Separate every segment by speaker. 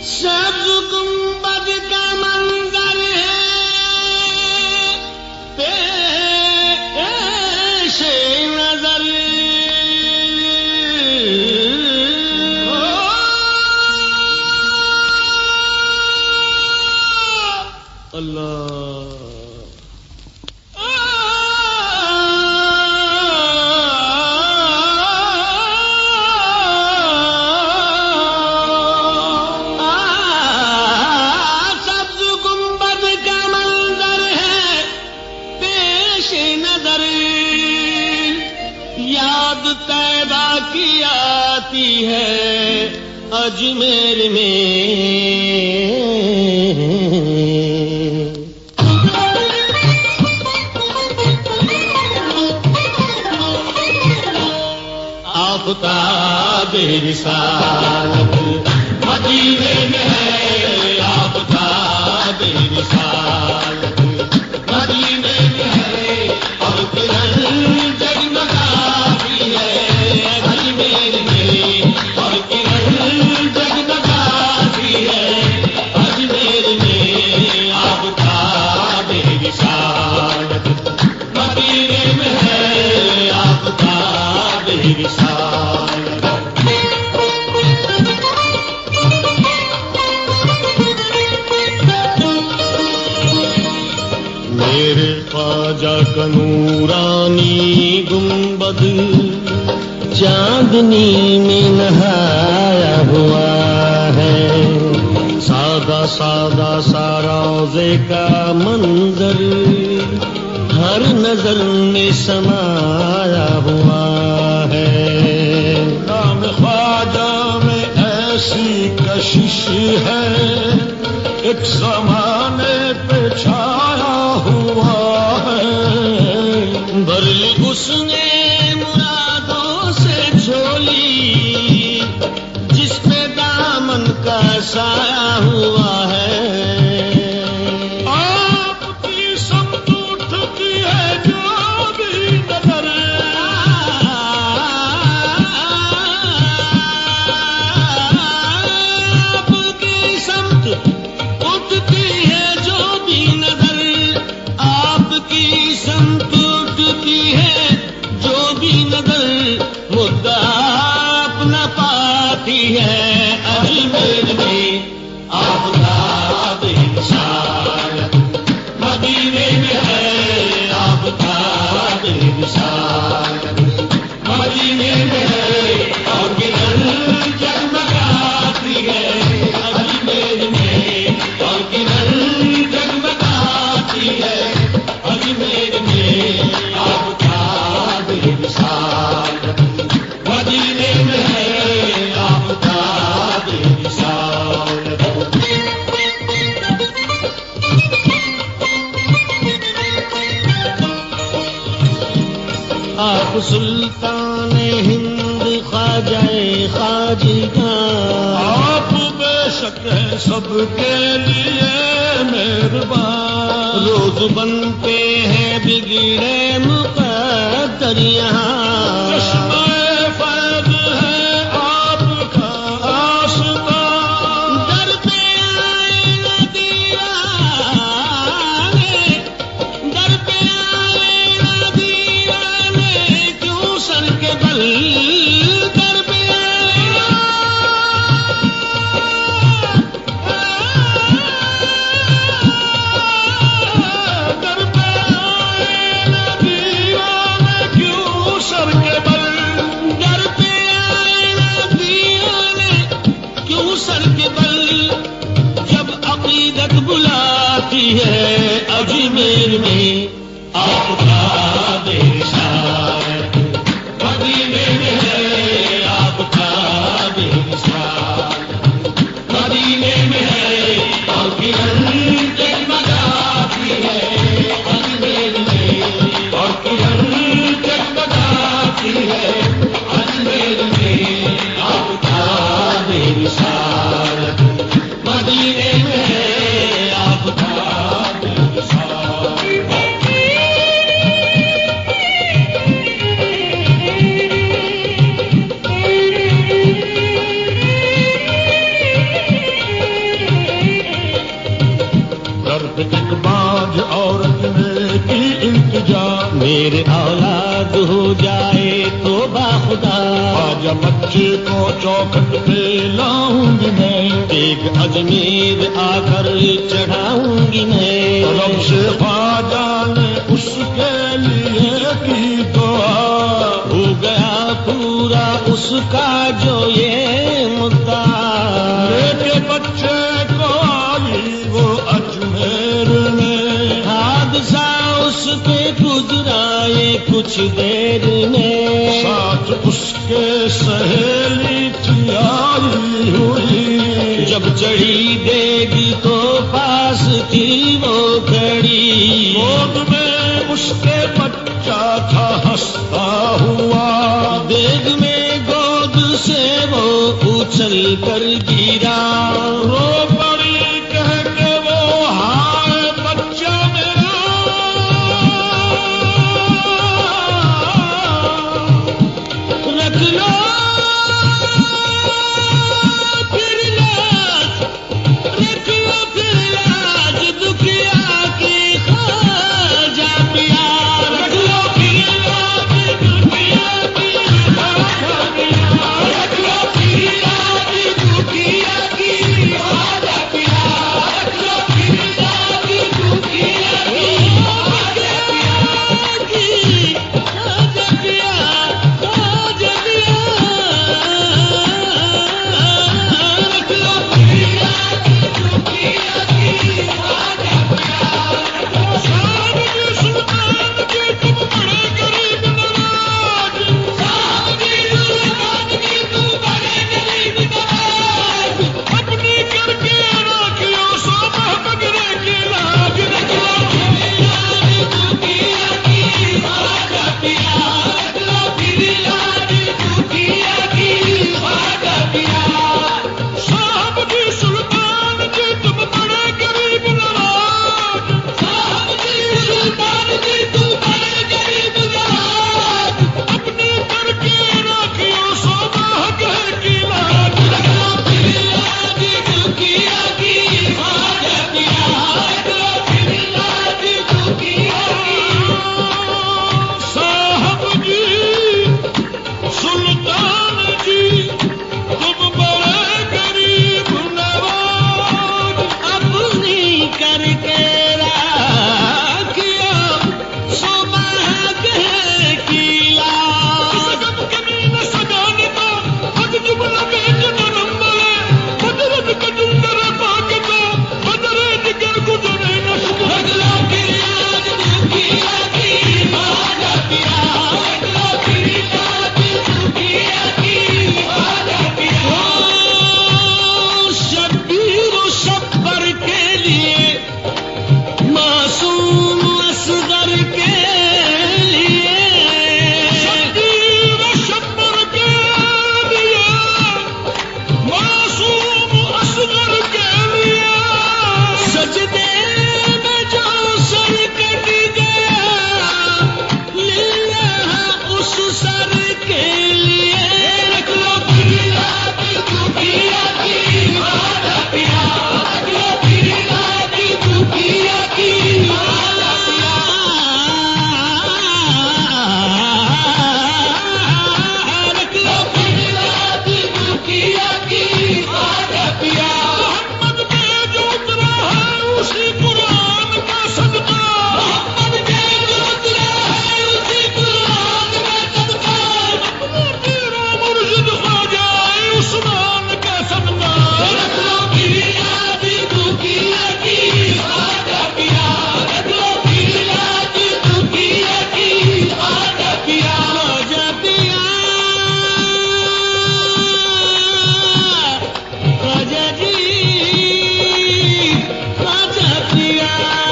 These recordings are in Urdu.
Speaker 1: سبز گنبد کا منظر ہے پیش نظر اللہ سبز گنبد کا منظر ہے پیش نظر یاد طیبہ کی آتی ہے اجمیر میں آفتاب رسالت مدینے میں ہے آفتاب رسالت مدینے میں ہے اور کرن جگمگاتی ہے اجمیر میں اور کرن جگمگاتی ہے اجمیر میں آفتاب رسالت مدینے میں ہے آفتاب رسالت میرے خواجہ کا نورانی گنبد چاندنی میں نہایا ہوا ہے سادہ سادہ سا روضے کا منظر ہر نظر میں سمایا ہوا ہے نام خواجہ میں ایسی کشش ہے ایک زمانے پہ چھایا ہوا ہے بھرلی اس نے مرادوں سے جھولی جس پہ دامن کا سایہ ہوا ہے آپ کی سمت اٹھتی ہے جو بھی نظر آپ کی سمت اٹھتی ہے جو بھی نظر آپ کی سمت اٹھتی ہے جو بھی نظر مدعا اپنا پاتی ہے اجمیر میں آفتاب رسالت مدینے میں ہے آفتاب رسالت مدینے میں ہے اور کرن جگمگاتی ہے اجمیر میں اور کرن جگمگاتی ہے اجمیر میں آفتاب رسالت مدینے میں ہے آفتاب رسالت آپ سلطان ہند خواجہ خواجہ آپ بے شک ہیں سب کے لیے مہربان روز بنتے ہیں بگڑے مقدر یہاں چشمہ فیض ہے آپ کا آستان در پہ آئے نہ دیوانے در پہ آئے نہ دیوانے کیوں سر کے بل در پہ در پہ آئے نہ دیوانے کیوں سر کے بل در پہ آئے نہ دیوانے کیوں سر کے بل جب عقیدت بلاتی ہے اجمیر میں آفتاب رسالت مدینے میں ہے آفتاب رسالت مدینے میں ہے اور کرن جگمگاتی ہے اجمیر میں اور کرن جگمگاتی ہے اجمیر میں آفتاب رسالت مدینے میں ہے آفتاب رسالت ایک باج عورت نے کی التجا،
Speaker 2: میرے اولاد ہو جائے تو باخدا،
Speaker 1: خواجہ بچے کو چوکھٹ پہ لاؤں گی میں،
Speaker 2: ایک اجمیر آ کر چڑھاؤں گی میں،
Speaker 1: رب سے خواجہ نے اس کے لیے کی دعا،
Speaker 2: ہو گیا پورا اس کا جو یہ مدعا،
Speaker 1: لے کے بچے کو آئی وہ اجمیر میں،
Speaker 2: حادثہ اس پہ گزرا یہ کچھ دیر میں،
Speaker 1: ساتھ اس کے سہیلی تھی آئی ہوئی،
Speaker 2: جب چڑھی دیگی تو پاس تھی وہ کھڑی،
Speaker 1: گود میں اس کے بچہ تھا ہنستا ہوا،
Speaker 2: دیگ میں گود سے وہ اچھل کر گرا،
Speaker 1: رو پڑی کہہ کے وہ ہائے بچہ میرا،
Speaker 2: رکھ لو پھر لاج، رکھ لو پھر لاج دکھیا کی خواجہ پیا، رکھ لو پھر لاج دکھیا کی خواجہ پیا، رکھ لو پھر لاج دکھیا کی خواجہ پیا، رکھ لو پھر لاج دکھیا کی خواجہ پیا، خواجہ پیا، رکھ لو پھر لاج دکھیا کی خواجہ پیا،
Speaker 1: صاحب جی سلطان جی تم بڑے غریب نواز،
Speaker 2: صاحب جی سلطان جی تم بڑے غریب نواز،
Speaker 1: اپنی کر کے راکھیوں سو بگڑے کی لاج،
Speaker 2: رکھ لو پھر لاج دکھیا کی خواجہ پیا، رکھ لو پھر لاج دکھیا کی خواجہ پیا،
Speaker 1: صاحب جی سلطان جی تم بڑے غریب نواز،
Speaker 2: صاحب جی سلطان جی تم بڑے غریب نواز،
Speaker 1: اپنی کر کے راکھیوں سو بگڑے کی لاج،
Speaker 2: رکھ لو پھر لاج دکھیا کی خواجہ پیا، رکھ لو پھر لاج دکھیا کی،
Speaker 1: صاحب جی سلطان جی تم بڑے غریب نواز،
Speaker 2: اپنی کر کے راکھیو صبح کی لاج،
Speaker 1: غم کمی نہ سجانے کا حد جملہ بیچ نرم ملے، قدرت کا جندر پاک کا بدرے جگر گزرے نہ شکر،
Speaker 2: رکھ لو پھر لاج دکھیا کی خواجہ پیا، رکھ لو پھر لاج دکھیا کی خواجہ پیا، شبیر و شبر کے لیے، معصوم اصغر کے لیے،
Speaker 1: شبیر و شبر کے لیے، معصوم اصغر کے لیے،
Speaker 2: سجدے میں جو سر کٹ گیا، للہ اس سر کے لیے، رکھ لو پھر لاج دکھیا کی خواجہ پیا، رکھ لو پھر لاج دکھیا کی خواجہ پیا، رکھ لو پھر لاج دکھیا کی خواجہ پیا،
Speaker 1: محمد پہ جو اترا ہے اسی قرآن کا صدقہ،
Speaker 2: محمد کے جو اترا ہے اسی قرآن کا صدقہ،
Speaker 1: اپنا تیرا مرشد خواجہ عثمان کا صدقہ،
Speaker 2: رکھ لو پھر لاج دکھیا کی خواجہ پیا، رکھ لو پھر لاج دکھیا کی خواجہ پیا، خواجہ پیا، خواجہ جی خواجہ پیا،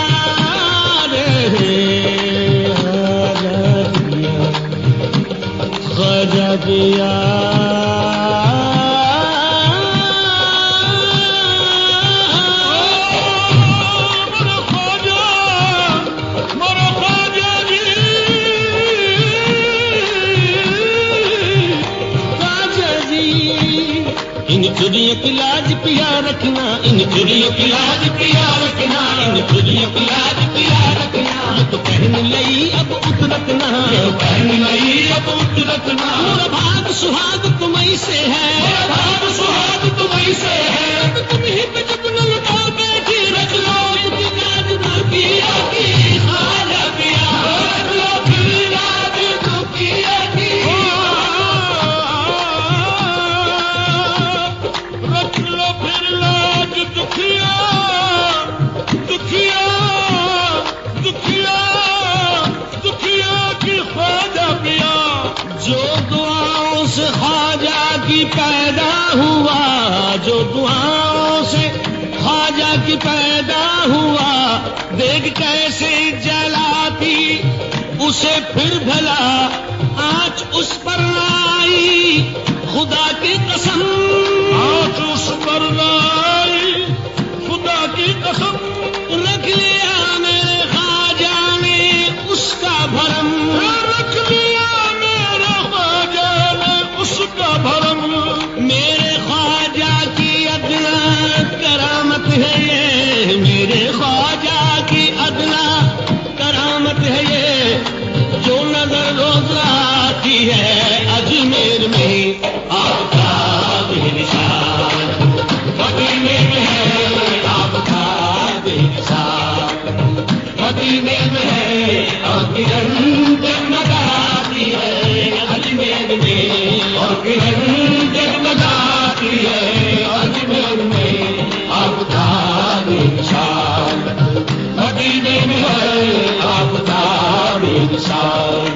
Speaker 2: رے خواجہ پیا،
Speaker 1: میرا خواجہ جی،
Speaker 2: خواجہ جی، ان چڑیوں کی لاج پیا رکھنا، ان چڑیوں کی لاج پیا رکھنا، ان چڑیوں کی لاج پیا رکھنا، یہ تو پہن لئی اب اترت نہ، پہن لئی اب اترت نہ، میرا بھاگ سہاگ تمہیں سے ہے، میرا بھاگ سہاگ تمہیں سے ہے، تم ہی پہ جب نہ لٹا بیٹھی رکھ لو لاج نہ پیا کی خواجہ پیا، رکھ لو پھر لاج نہ پیا کی،
Speaker 1: رکھ لو پھر لاج دکھیا دکھیا دکھیا دکھیا کی خواجہ پیا،
Speaker 2: جو دعاؤں سے خواجہ کی پیدا ہوا، جو دعاؤں سے خواجہ کی پیدا ہوا، دیکھ کیسے جلاتی اسے پھر بھلا آنچ اس پر آئی، خدا کی قسم
Speaker 1: آج اس پر لائی خدا کی قسم،
Speaker 2: رکھ لیا میرے خواجہ نے اس کا بھرم،
Speaker 1: رکھ لیا میرا خواجہ نے اس کا بھرم،
Speaker 2: میرے خواجہ کی ادنا کرامت ہے یہ، میرے خواجہ کی ادنا کرامت ہے یہ، جو نظر روز آتی ہے اجمیر میں آپ کا بے نشان، مدینے میں ہے آپ کا بے نشان، مدینے میں ہے اور کرن جگمگاتی ہے اجمیر میں، اور کرن جگمگاتی ہے اجمیر میں آپ کا بے نشان، مدینے میں ہے آپ کا بے نشان۔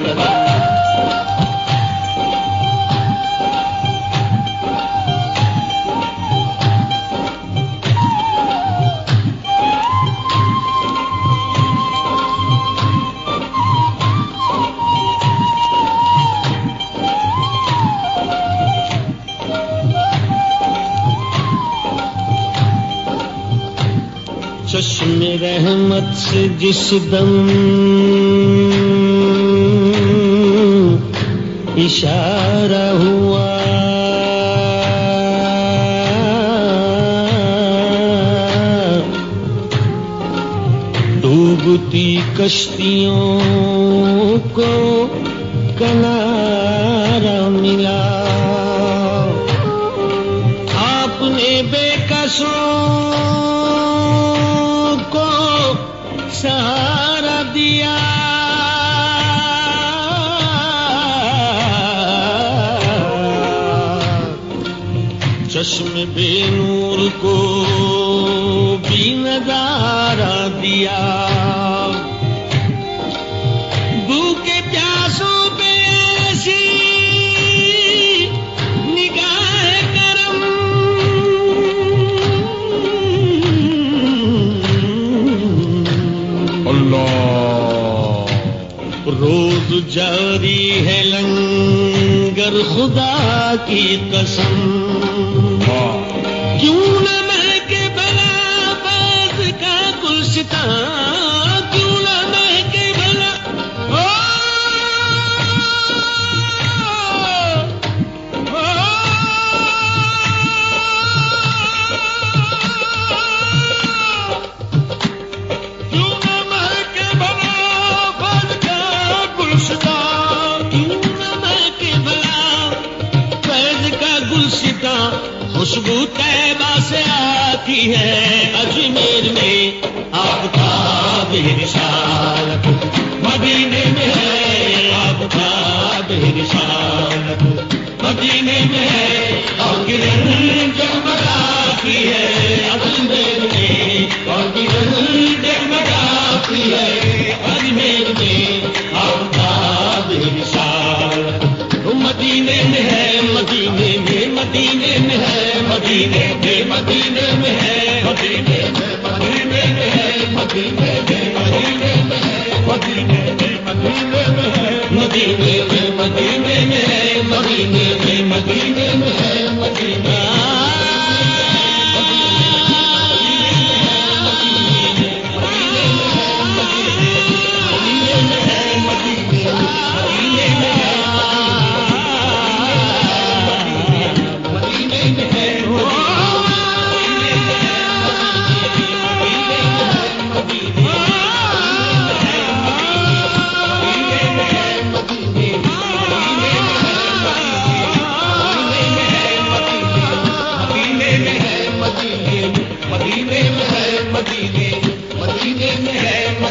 Speaker 2: چشم رحمت سے جس دم اشارہ ہوا، ڈوبتی کشتیوں کو کنارہ ملا، آپ نے بے کسوں کو سہارا دیا، چشم بے نور کو بھی نظارہ دیا، بھوکے پیاسوں پہ ایسی نگاہ کرم، روز جاری ہے لنگر خدا کی قسم، کیوں نہ مہکے بھلا فیض کا گلستان، کیوں نہ مہکے بھلا
Speaker 1: کیوں نہ مہکے بھلا فیض کا گلستان،
Speaker 2: کیوں نہ مہکے بھلا فیض کا گلستان، خوشبو طیبہ سے آتی ہے اجمیر میں آپ کا بے نشان، مدینے میں ہے آپ کا بے نشان، مدینے میں ہے اور کرن جگمگاتی ہے اجمیر میں، اور کرن جگمگاتی ہے اجمیر میں آپ کا بے نشان، مدینے میں ہے مدینے میں، مدینے میں ہے مدینے میں، مدینے میں ہے مدینے میں، مدینے میں ہے مدینے میں، مدینے میں ہے مدینے میں، مدینے میں ہے مدینے میں، مدینے میں ہے مدینے میں، مدینے میں ہے مدینے میں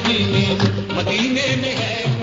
Speaker 2: مدینے میں ہے